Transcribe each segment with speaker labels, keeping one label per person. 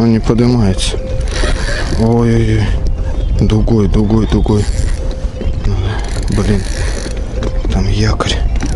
Speaker 1: но не поднимается. Ой-ой-ой. Дугой. Блин. Там якорь.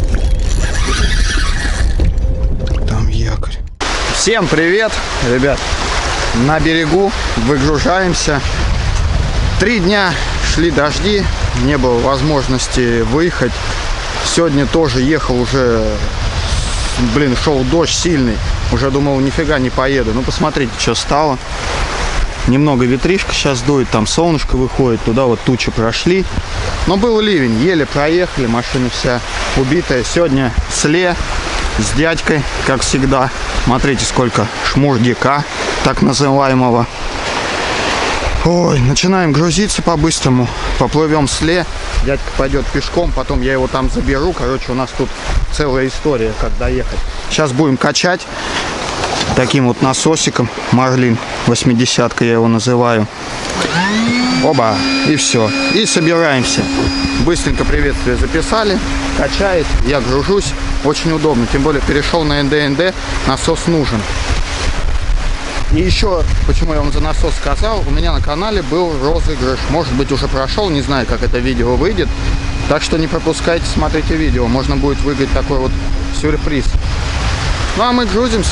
Speaker 1: Всем привет, ребят. На берегу выгружаемся. 3 дня шли дожди. Не было возможности выехать. Сегодня тоже ехал уже. Блин, шел дождь сильный. Уже думал, нифига не поеду. Ну, посмотрите, что стало. Немного ветришка сейчас дует. Там солнышко выходит. Туда вот тучи прошли. Но был ливень. Еле проехали. Машина вся убитая. Сегодня сле с дядькой, как всегда. Смотрите, сколько шмурдяка, так называемого. Ой, начинаем грузиться по-быстрому. Поплывем сле. Дядька пойдет пешком, потом я его там заберу. Короче, у нас тут целая история, как доехать. Сейчас будем качать таким вот насосиком. Марлин 80-ка я его называю. Оба, и все. И собираемся. Быстренько приветствие записали. Качает, я гружусь. Очень удобно. Тем более перешел на НД. Насос нужен. И еще, почему я вам за насос сказал, у меня на канале был розыгрыш. Может быть, уже прошел, не знаю, как это видео выйдет. Так что не пропускайте, смотрите видео. Можно будет выиграть такой вот сюрприз. Ну а мы грузимся.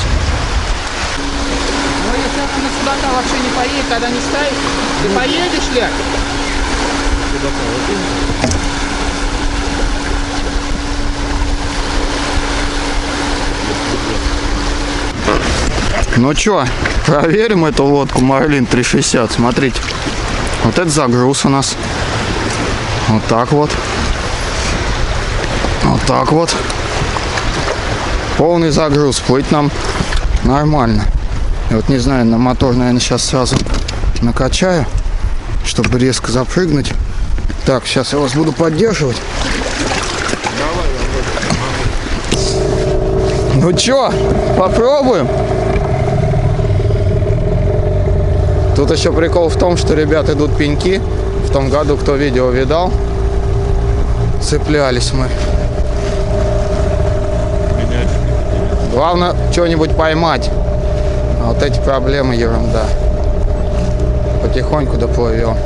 Speaker 2: Ну если она на судака вообще не поедет, тогда не ставит. Ты поедешь, Ля?
Speaker 1: Ну чё, проверим эту лодку Марлин 360. Смотрите, вот это загруз у нас. Вот так вот. Вот так вот. Полный загруз. Плыть нам нормально. И вот не знаю, на мотор, наверное, сейчас сразу накачаю, чтобы резко запрыгнуть. Так, сейчас я вас буду поддерживать. Ну чё, попробуем? Тут еще прикол в том, что, ребят, идут пеньки. В том году, кто видео видал, цеплялись мы. Главное, что-нибудь поймать. А вот эти проблемы ерунда. Потихоньку доплывем.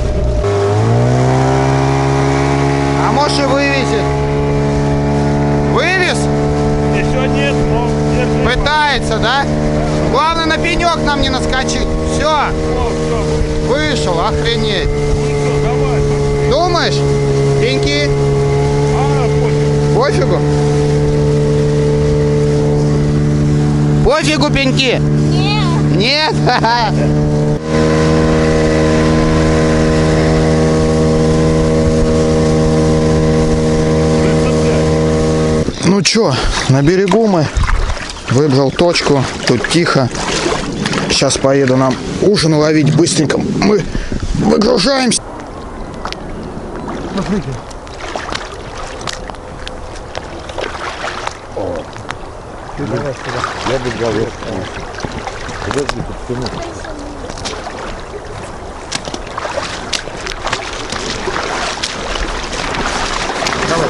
Speaker 1: А может и вывезет. Вывез?
Speaker 3: Еще нет, но держи.
Speaker 1: Пытается, да? Главное, на пенек нам не наскочить. Все. Вышел, охренеть.
Speaker 3: Ну, давай.
Speaker 1: Думаешь? Пеньки?
Speaker 3: Пофигу.
Speaker 1: Пофигу? Пофигу пеньки? Нет. Нет? Ну чё, на берегу мы. Выбрал точку. Тут тихо. Сейчас поеду нам ужин ловить быстренько. Мы выгружаемся.
Speaker 3: Я бы говорил. Подожди, подтяну. Давай,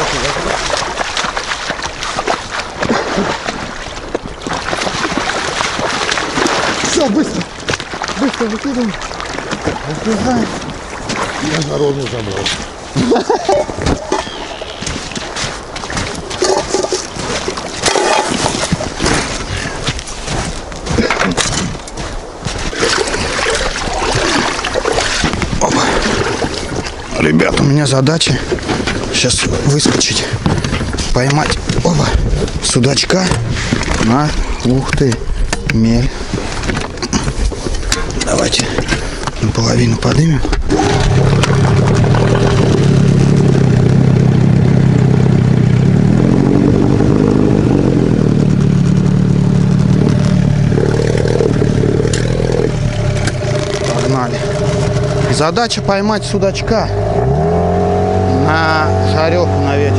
Speaker 1: Все, быстро. Быстро выкидываем. Выгружаем.
Speaker 3: я народу забрал.
Speaker 1: Опа. Ребят, у меня задача сейчас выскочить, поймать судачка на, ух ты, мель. Давайте наполовину поднимем. Погнали. Задача поймать судачка на жареху на вечер.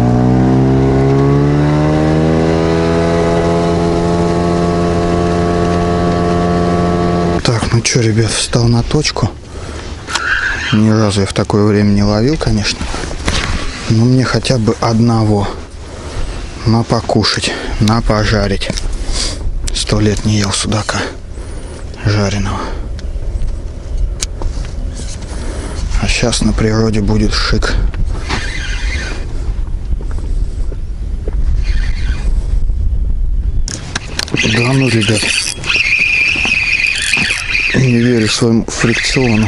Speaker 1: Так, ну что, ребят, встал на точку. Ни разу я в такое время не ловил, конечно. Но мне хотя бы одного на покушать, на пожарить. 100 лет не ел судака. жареного. А сейчас на природе будет шик. Да ну, ребят. Не верю своему фрикциону.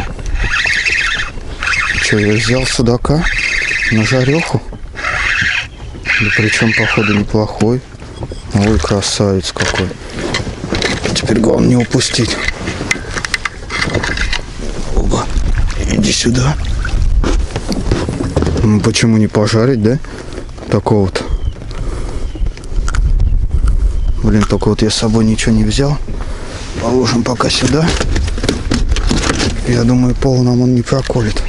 Speaker 1: Че, я взял судака на жареху? Да причем, походу, неплохой. Ой, красавец какой. Теперь главное не упустить. Оба. Иди сюда. Ну почему не пожарить, да? Такого-то. Блин, только вот я с собой ничего не взял. Положим пока сюда. Я думаю, пол нам он не проколет.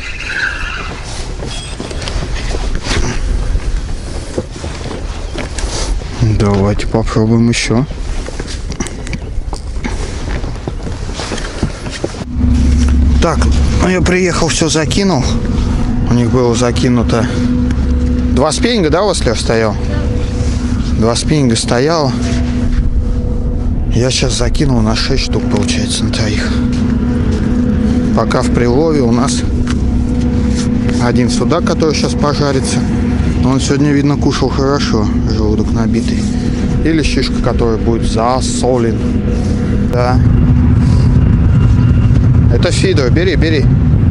Speaker 1: Давайте попробуем еще. Так, ну я приехал, все закинул. У них было закинуто 2 спиннинга, да, у вас, Леш, стоял? 2 спиннинга стояло. Я сейчас закинул на 6 штук, получается, на 3. Пока в прилове у нас один судак, который сейчас пожарится. Он сегодня, видно, кушал хорошо, желудок набитый. Или щишка, который будет засолен. Да. Это фидер, бери, бери.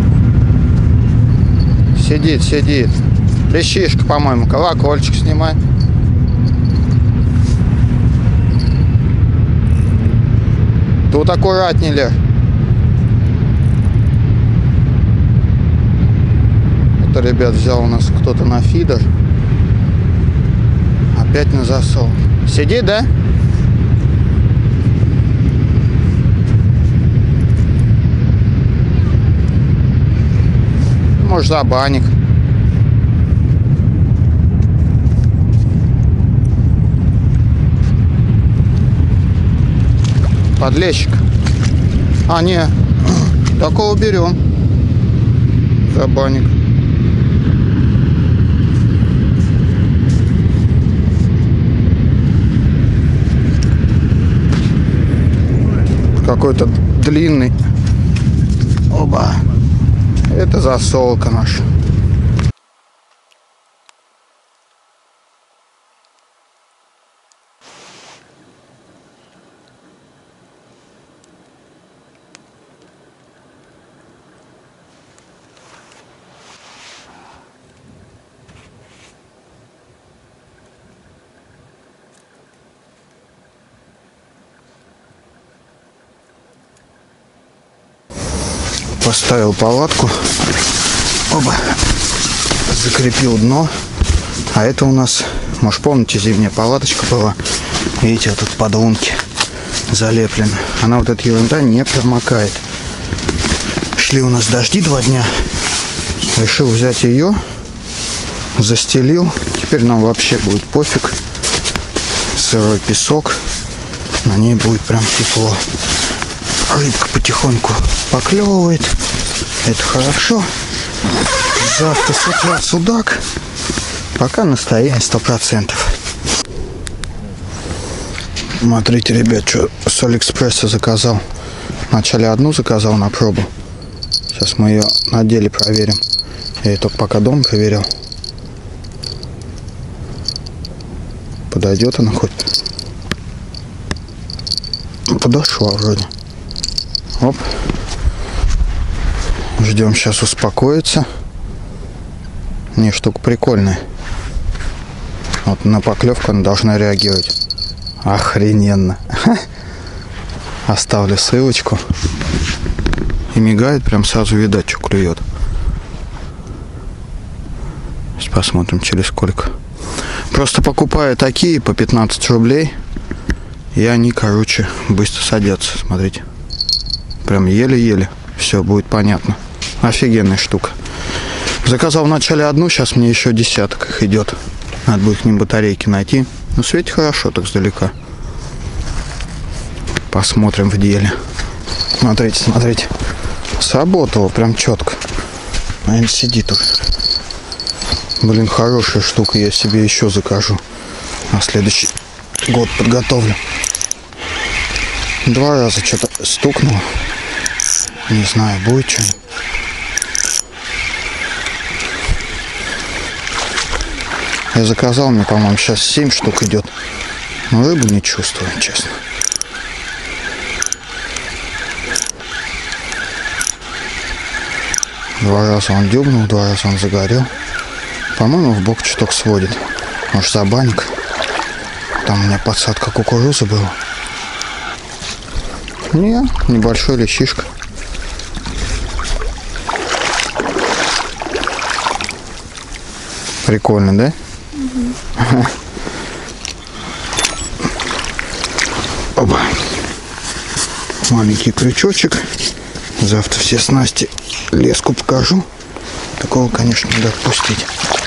Speaker 1: Сидит, сидит. Лещишка, по-моему, колокольчик снимай. Тут аккуратнее, Лер. Это, ребят, взял у нас кто-то на фидер. Опять на засол. Сидит, да? Может, забаник. Подлещик. А, не. Такого берем. Забаник. Какой-то длинный. Оба. Это засолка наша. Поставил палатку. Оба. Закрепил дно. А это у нас, может, помните, зимняя палаточка была. Видите, вот тут подвунки залеплена. Она, вот эта ерунда, не промокает. Шли у нас дожди 2 дня. Решил взять ее. Застелил. Теперь нам вообще будет пофиг. Сырой песок. На ней будет прям тепло. Рыбка потихоньку поклевывает. Это хорошо. Завтра с утра судак. Пока настояние 100%. Смотрите, ребят, что с Алиэкспресса заказал. Вначале одну заказал на пробу. Сейчас мы ее на деле проверим. Я ее только пока дома проверял. Подойдет она хоть? Подошла вроде. Оп. Ждем, сейчас успокоится. Не, штука прикольная. Вот на поклевку она должна реагировать. Охрененно. Оставлю ссылочку. И мигает, прям сразу видать, что клюет. Сейчас посмотрим, через сколько. Просто покупаю такие по 15 рублей. И они, короче, быстро садятся. Смотрите. Прям еле-еле. Все будет понятно. Офигенная штука. Заказал вначале одну, сейчас мне еще десяток их идет. Надо будет к ним батарейки найти. Ну, светит хорошо так сдалека. Посмотрим в деле. Смотрите, смотрите. Сработало прям четко. Наверное, сидит уже. Блин, хорошая штука. Я себе еще закажу. На следующий год подготовлю. 2 раза что-то стукнуло. Не знаю, будет что. Я заказал, мне, по-моему, сейчас 7 штук идет. Но рыбу не чувствую, честно. Два раза он дюбнул, 2 раза он загорел. По-моему, в бок чуток сводит. Может, забанник. Там у меня подсадка кукурузы была. Не, небольшой лещишка. Прикольно, да? Оба. Маленький крючочек. Завтра все снасти леску покажу. Такого, конечно, надо отпустить.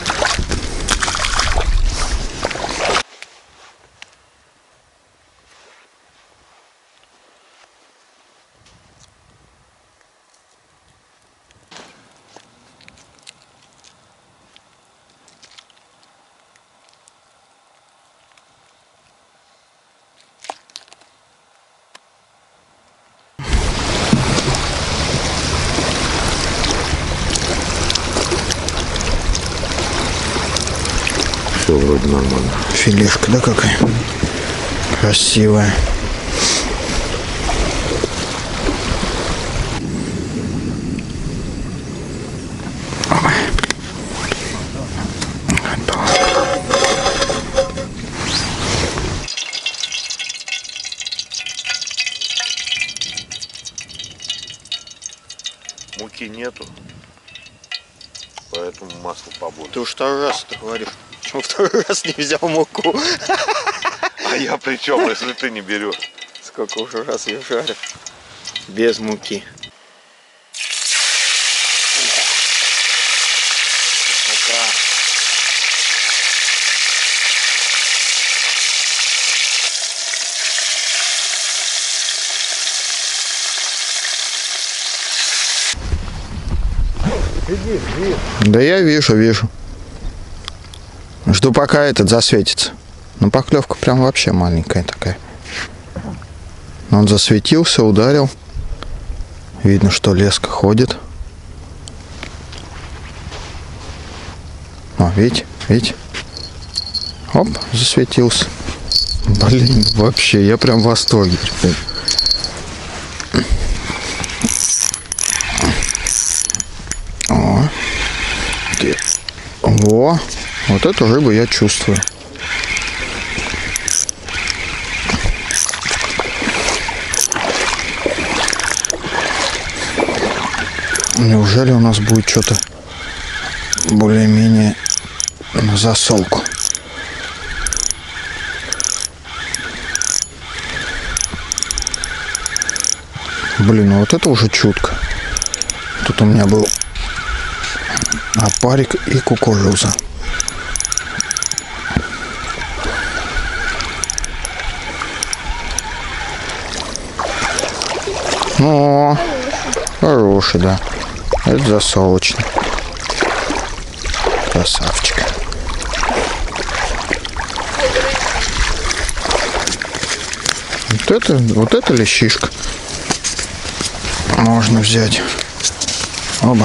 Speaker 3: Все вроде нормально.
Speaker 1: Филешка, да, какая? Красивая.
Speaker 3: Муки нету, поэтому масло побольше.
Speaker 1: Ты уж второй раз это говоришь. Почему второй раз не взял муку?
Speaker 3: А я при чем, если ты не берешь?
Speaker 1: Сколько уже раз я жарю. Без муки. Красота. Да я вижу. Жду, пока этот засветится. Но поклевка прям вообще маленькая такая. Он засветился, ударил. Видно, что леска ходит. О, видите? Оп, засветился. Блин, вообще, я прям в восторге теперь. Во, вот эту рыбу я чувствую. Неужели у нас будет что-то более-менее на засолку? Блин, ну вот это уже чутко. Тут у меня был опарик и кукуруза. О, хороший, да. Это засолочный. Красавчик. Вот это лещишка. Можно взять. Оба.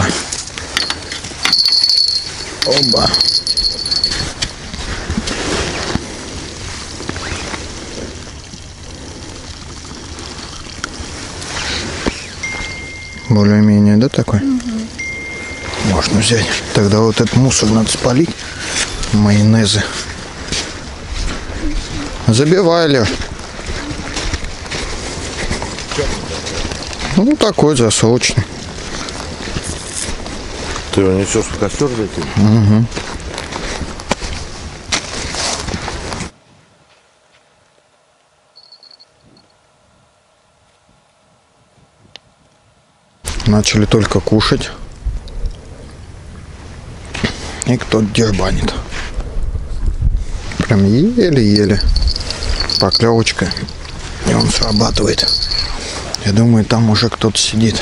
Speaker 1: Более-менее, да, такой? Можно взять. Тогда вот этот мусор надо спалить. Майонезы. Забивай, Леш. Ну, такой засолочный.
Speaker 3: Ты его несешь в костер зайти?
Speaker 1: Угу. Начали только кушать. И кто-то дербанит. Прям еле-еле. Поклевочка. И он срабатывает. Я думаю, там уже кто-то сидит.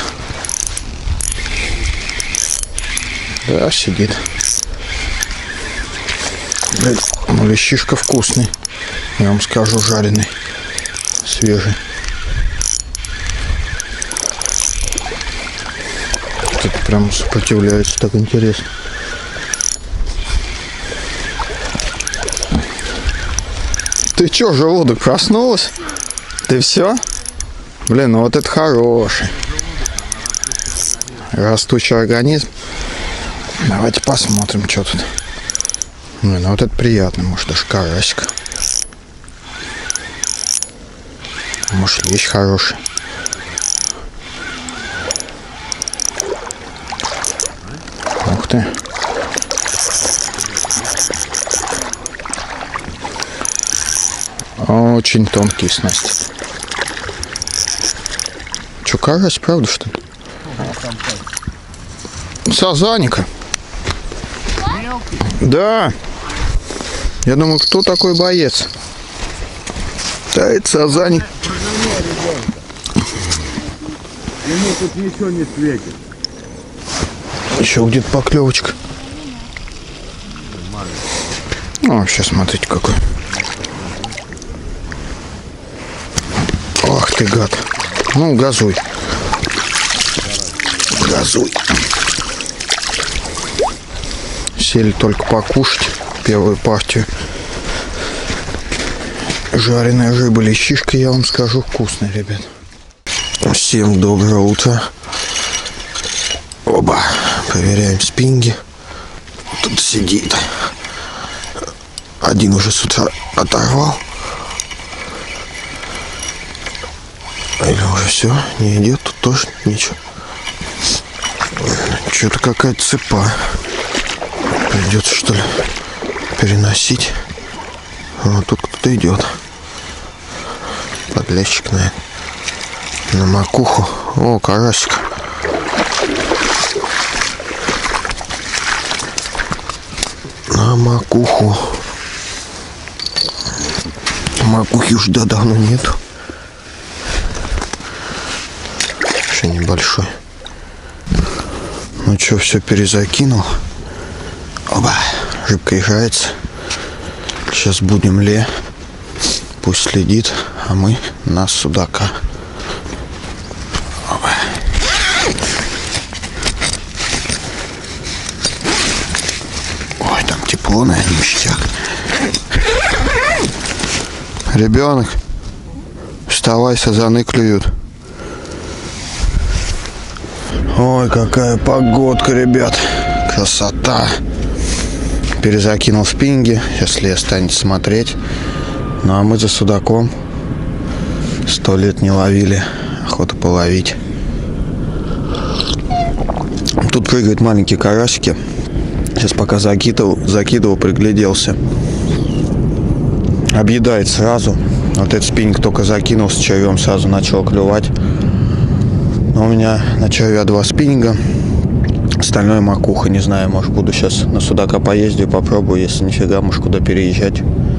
Speaker 1: Да, сидит. Блин, ну лещишка вкусный. Я вам скажу, жареный. Свежий. прям сопротивляется, так интересно. Ты чё, желудок проснулась? Ты все? Блин, ну вот это хороший. Растущий организм. Давайте посмотрим, что тут. Блин, ну вот это приятно, может даже карасик. Может вещь хорошая. Ух ты. Очень тонкие снасти. Че, карась, правда, что ли? Сазаника. Да. Я думаю, кто такой боец? Да, это сазаник.
Speaker 3: Ему тут ничего не светит.
Speaker 1: Еще где-то поклевочка. Ну, вообще, смотрите, какой. Ах ты, гад. Ну, газуй. Газуй. Сели только покушать первую партию. Жареная рыба, лещишка, я вам скажу, вкусная, ребят. Всем доброе утро. Оба. Проверяем спинги. Тут сидит. Один уже с утра оторвал. Или уже все, не идет, тут тоже ничего. Что-то какая-то цепа. Придется, что ли, переносить. Вот тут кто-то идет. Подлещик, наверное. На макуху. О, карасик. На макуху. Макухи уже давно нету. Еще небольшой. Ну что, все перезакинул. Оба, рыбка играется. Сейчас будем Ле. Пусть следит, а мы на судака. Оба. Ой, там тепло, наверное, ништяк. Ребенок, вставай, сазаны клюют. Ой, какая погодка, ребят. Красота. Перезакинул спиннинги. Сейчас Ле станет смотреть. Ну а мы за судаком. 100 лет не ловили. Охота половить. Тут прыгают маленькие карасики. Сейчас пока закидывал, пригляделся. Объедает сразу. Вот этот спиннинг только закинул с червем, сразу начал клювать. Но у меня на червя 2 спиннинга. Остальное макуха, не знаю, может буду сейчас на судака поездить, попробую, если нифига, может куда переезжать.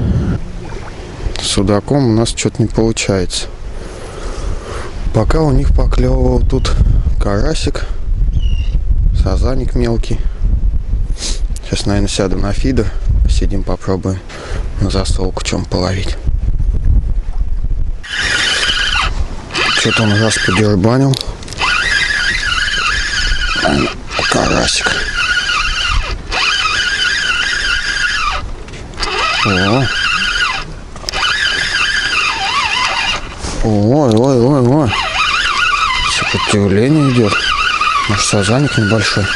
Speaker 1: С судаком у нас что-то не получается. Пока у них поклевывал тут карасик, сазаник мелкий. Сейчас, наверное, сяду на фидер, посидим, попробуем на застолку чем половить. Что-то он раз подербанил. Карасик. О. Ой. Сопротивление идет. Может, сазаник небольшой.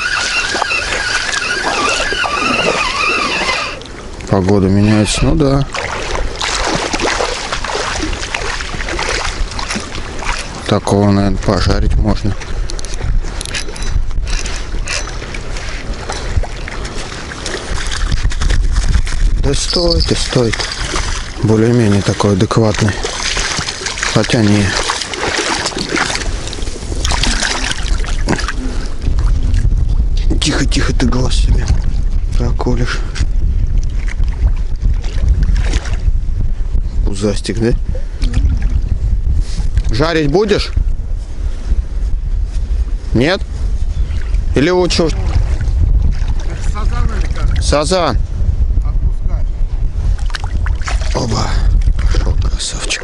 Speaker 1: Погода меняется, ну да. Такого, наверное, пожарить можно. Да стой. Более-менее такой адекватный. Хотя не. Тихо, ты глаз себе проколешь. Пузастик, да? Жарить будешь? Нет? Или лучше? Сазан.
Speaker 3: Отпускай.
Speaker 1: Оба. Пошел, красавчик.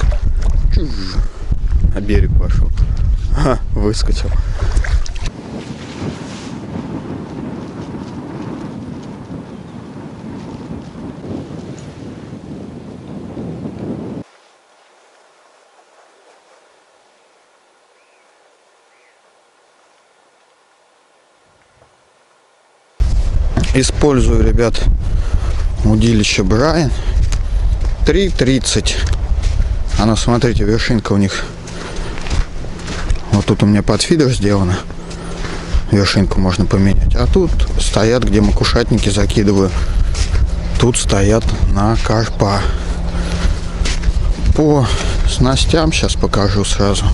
Speaker 1: На берег пошел. Ха, выскочил. Использую, ребят, удилище Брайан. 3.30. Оно, смотрите, вершинка у них. Вот тут у меня под фидер сделано. Вершинку можно поменять. А тут стоят, где макушатники закидываю. Тут стоят на карпа. По снастям сейчас покажу сразу.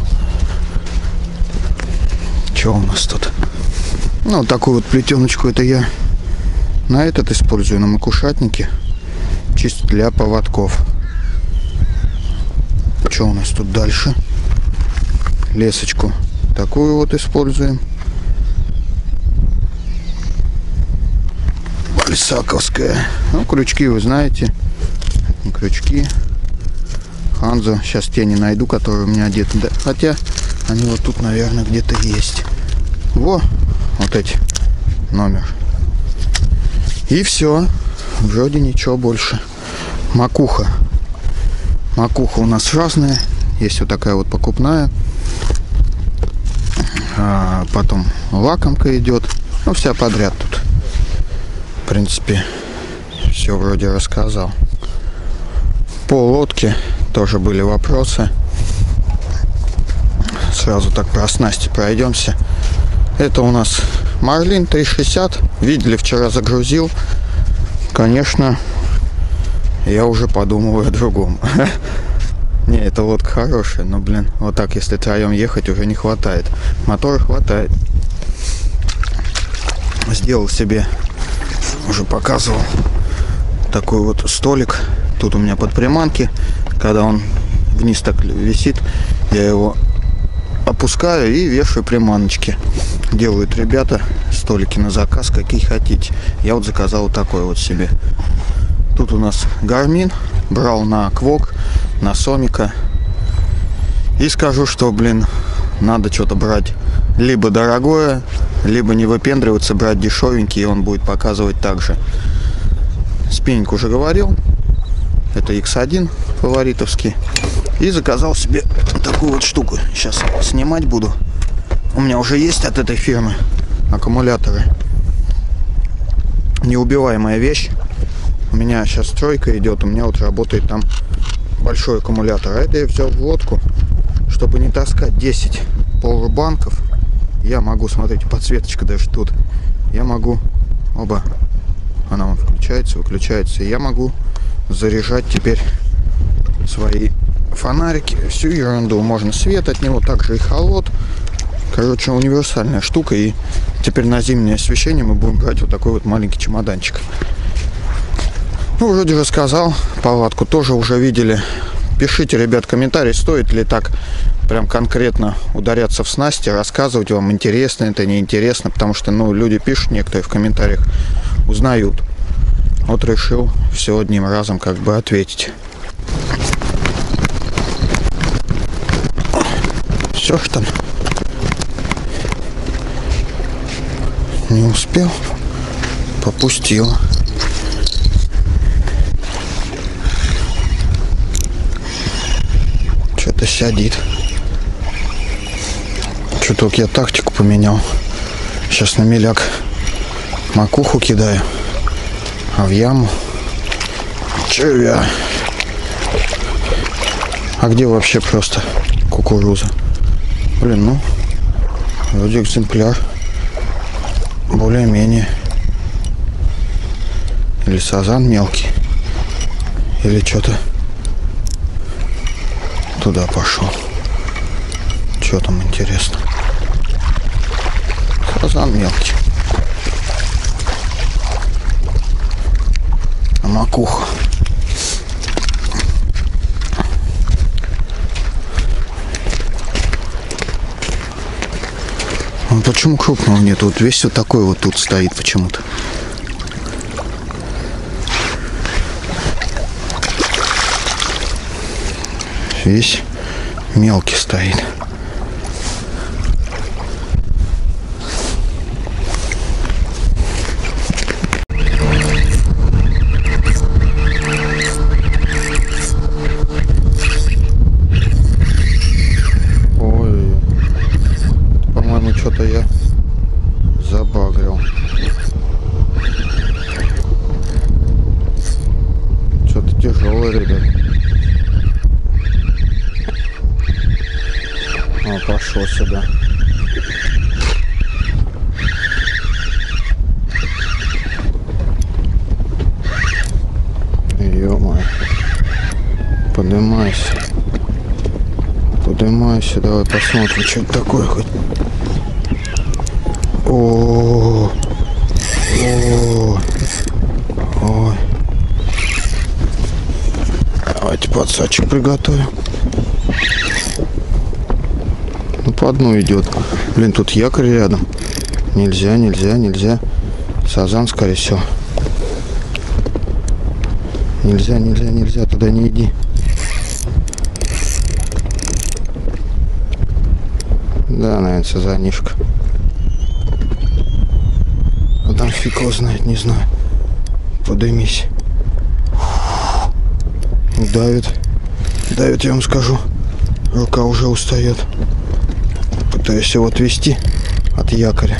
Speaker 1: Что у нас тут? Ну, вот такую вот плетеночку это я на этот использую, на макушатнике. Чисто для поводков. Что у нас тут дальше? Лесочку такую вот используем. Бальсаковская. Ну, крючки вы знаете. Не крючки. Ханзо. Сейчас те не найду, которые у меня одеты. Да, хотя они вот тут, наверное, где-то есть. Во, вот эти. Номер. И все. Вроде ничего больше. Макуха. Макуха у нас разная. Есть вот такая вот покупная. Потом лакомка идет. Ну, вся подряд тут. В принципе, все вроде рассказал. По лодке тоже были вопросы. Сразу так про снасти пройдемся. Это у нас Марлин 360. Видели, вчера загрузил. Конечно, я уже подумываю о другом. Не, эта лодка хорошая, но, блин, вот так, если втроем ехать, уже не хватает. Мотора хватает. Сделал себе, уже показывал, такой вот столик. Тут у меня под приманки. Когда он вниз так висит, я его опускаю и вешаю приманочки. Делают ребята столики на заказ, какие хотите. Я вот заказал вот такой вот себе. Тут у нас Garmin. Брал на Квок, на Сомика. И скажу, что, блин, надо что-то брать либо дорогое, либо не выпендриваться, брать дешевенький, и он будет показывать так же. Спиннинг уже говорил. Это X1 фаворитовский. И заказал себе такую вот штуку. Сейчас снимать буду. У меня уже есть от этой фирмы аккумуляторы. Неубиваемая вещь. У меня сейчас стройка идет. У меня вот работает там большой аккумулятор. А это я взял в лодку, чтобы не таскать 10 полубанков. Я могу, смотрите, подсветочка даже тут. Я могу, оба, она вон включается, выключается. И я могу заряжать теперь свои фонарики, всю ерунду. Можно свет от него, также и холод. Короче, универсальная штука. И теперь на зимнее освещение мы будем брать вот такой вот маленький чемоданчик. Ну, вроде рассказал. Палатку тоже уже видели. Пишите, ребят, комментарии, стоит ли так прям конкретно ударяться в снасти, рассказывать вам, интересно это, неинтересно, потому что, ну, люди пишут, некоторые в комментариях узнают. Вот решил все одним разом как бы ответить. Все, что там? Не успел. Попустил. Что-то сядет. Чуток я тактику поменял. Сейчас на меляк макуху кидаю. А в яму червя. А где вообще просто кукуруза? Блин, ну, вроде экземпляр. Более-менее. Или сазан мелкий. Или что-то туда пошел. Что там интересно? Сазан мелкий. А макуха. А почему крупного нет? Вот весь вот такой вот тут стоит почему-то. Весь мелкий стоит. Ой, по-моему, что-то я забагрил. такой, ребят. О, пошел сюда. Ё-моё. Поднимайся. Поднимайся, давай посмотрим, что это такое хоть. О, ой. Давайте подсачек приготовим. Ну, по дну идет. Блин, тут якорь рядом. Нельзя. Сазан, скорее всего. Нельзя, туда не иди. Да, наверное, сазанишка. А там фиг его знает, не знаю. Подымись. Давит, я вам скажу. Рука уже устает. Пытаюсь его отвести от якоря.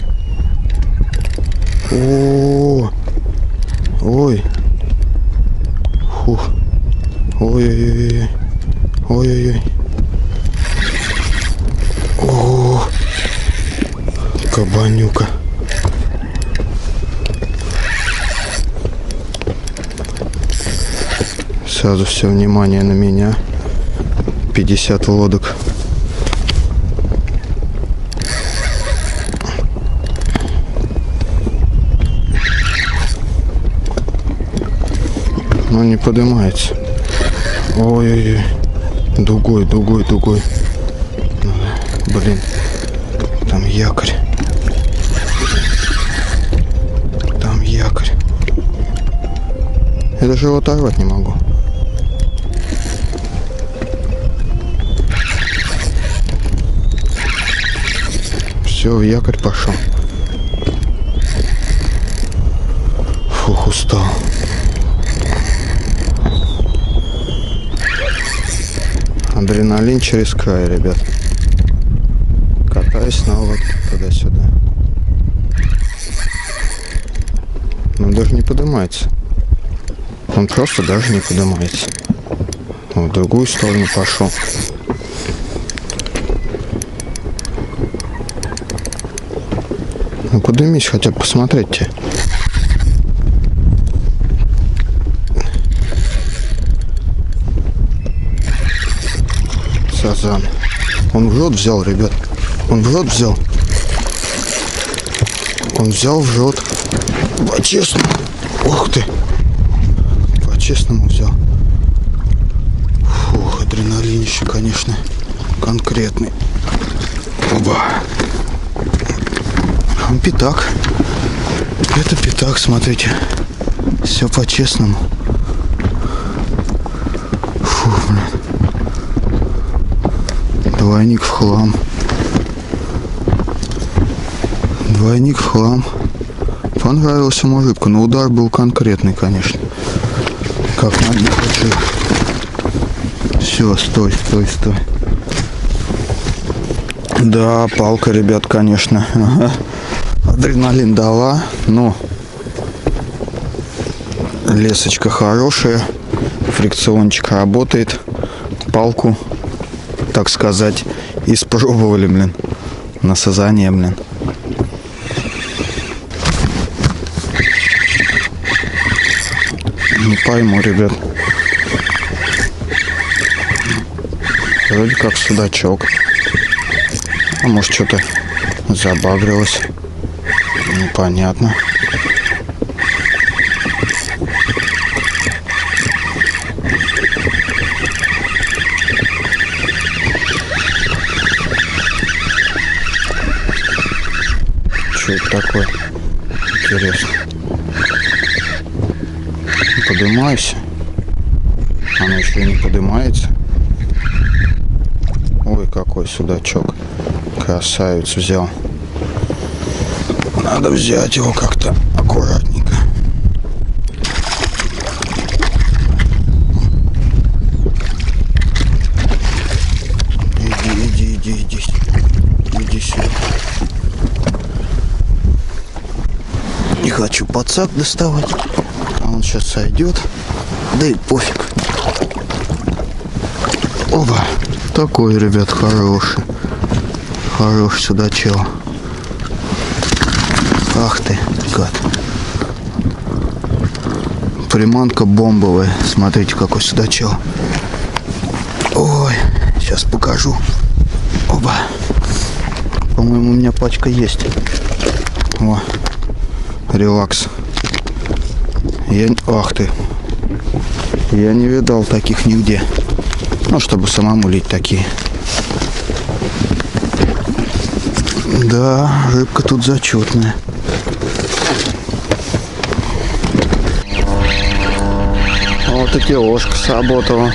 Speaker 1: О, ой. Фух. Ой-ой-ой. О, кабанюка. Сразу все внимание на меня. 50 лодок. Но не поднимается. Ой-ой-ой. Дугой. Блин. Там якорь. Я даже его оторвать не могу. Все, в якорь пошел. Фух, устал. Адреналин через край, ребят. Катаюсь снова вот туда-сюда. Он даже не поднимается. Он просто даже не поднимается. В другую сторону пошел. Ну поднимись, хотя бы посмотреть тебе. Сазан. Он в рот взял, ребят. Он взял в рот. По-честному. Ух ты. По-честному взял. Фух, адреналинище, конечно, конкретный. Оба. Пятак. Это пятак, смотрите. Все по-честному. Фух, блин. Двойник в хлам. Понравился мужику, но удар был конкретный, конечно. Как на дне хочу. Все, стой. Да, палка, ребят, конечно. Ага. Адреналин дала, но лесочка хорошая. Фрикциончик работает. Палку, так сказать, испробовали, блин. На сазане, блин. Не пойму, ребят. Вроде как судачок. А может что-то забагрилось. Непонятно. Что это такое? Интересно. Поднимайся. Она еще и не поднимается. Ой, какой судачок. Красавец взял. Надо взять его как-то аккуратненько. Иди сюда. Не хочу подсак доставать. А он сейчас сойдет. Да и пофиг. Оба. Такой, ребят, хороший. Хороший судачок. Ах ты, гад. Приманка бомбовая. Смотрите, какой судачок. Ой, сейчас покажу. Оба. По-моему, у меня пачка есть. О, релакс. Ах ты. Я не видал таких нигде. Ну, чтобы самому лить такие. Да, рыбка тут зачетная. Вот и ложка сработала.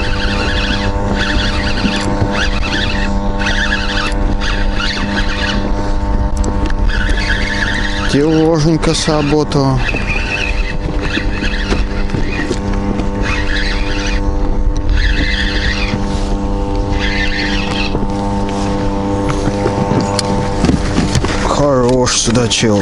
Speaker 1: Ложенька сработала. Хорош судачок.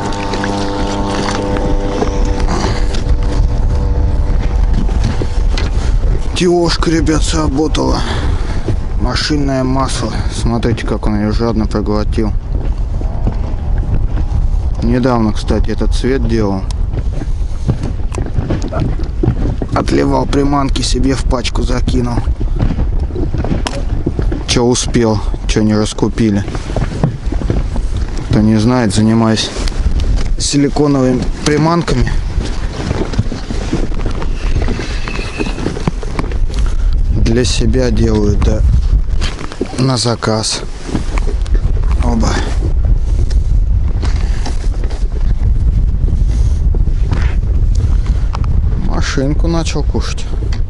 Speaker 1: Тёшка, ребят, сработала. Машинное масло. Смотрите, как он ее жадно проглотил. Недавно, кстати, этот цвет делал. Отливал приманки, себе в пачку закинул. Че успел, че не раскупили. Кто не знает, занимаюсь силиконовыми приманками. Для себя делаю, да, на заказ. Оба. Машинку начал кушать.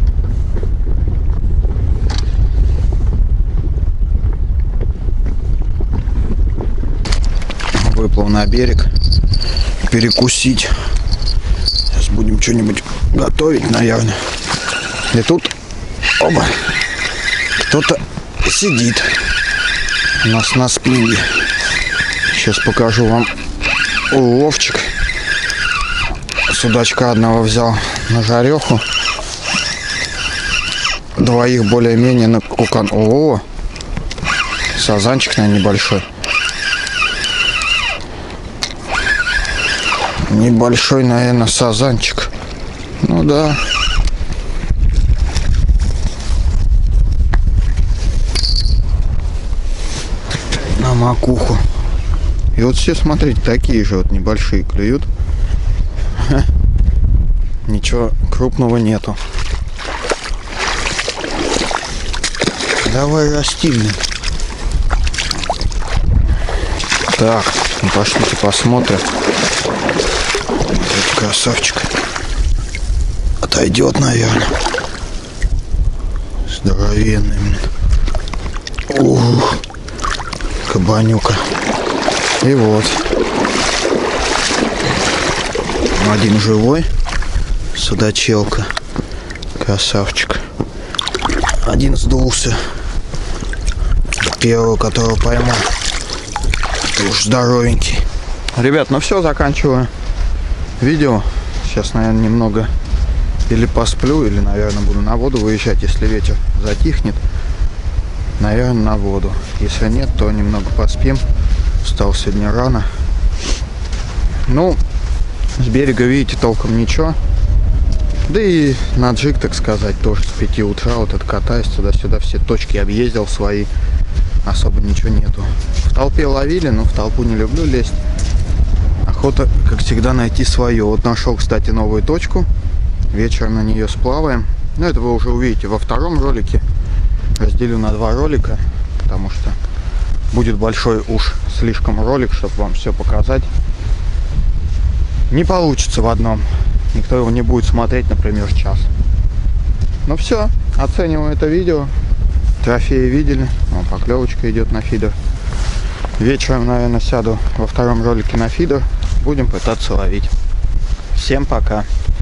Speaker 1: Выплыл на берег перекусить. Сейчас будем что-нибудь готовить, наверное. И тут, оба, кто-то сидит у нас на спинге. Сейчас покажу вам уловчик. Судачка одного взял на жареху. Двоих более-менее на кукан. О, сазанчик, наверное, небольшой. Небольшой, наверное, сазанчик. Ну да. На макуху. И вот все, смотрите, такие же вот небольшие клюют. Ничего крупного нету. Давай растильный. Так, ну пошлите посмотрим. Этот красавчик отойдет, наверное. Здоровенный, блин. Ух, кабанюка. И вот. Один живой. Судачелка. Красавчик. Один сдулся. Первого, которого поймал. Это уж здоровенький. Ребят, ну все, заканчиваю видео. Сейчас, наверное, немного или посплю, или, наверное, буду на воду выезжать, если ветер затихнет. Наверное, на воду. Если нет, то немного поспим. Встал сегодня рано. Ну, с берега, видите, толком ничего. Да и на джиг, так сказать, тоже с 5 утра вот это катаюсь туда-сюда, все точки объездил свои. Особо ничего нету. В толпе ловили, но в толпу не люблю лезть. Охота, как всегда, найти свое. Вот нашел, кстати, новую точку. Вечером на нее сплаваем. Ну, это вы уже увидите во втором ролике. Разделю на 2 ролика, потому что будет большой уж слишком ролик, чтобы вам все показать. Не получится в одном. Никто его не будет смотреть, например, час. Ну все, оцениваю это видео. Трофеи видели. О, поклевочка идет на фидер. Вечером, наверное, сяду во втором ролике на фидер. Будем пытаться ловить. Всем пока.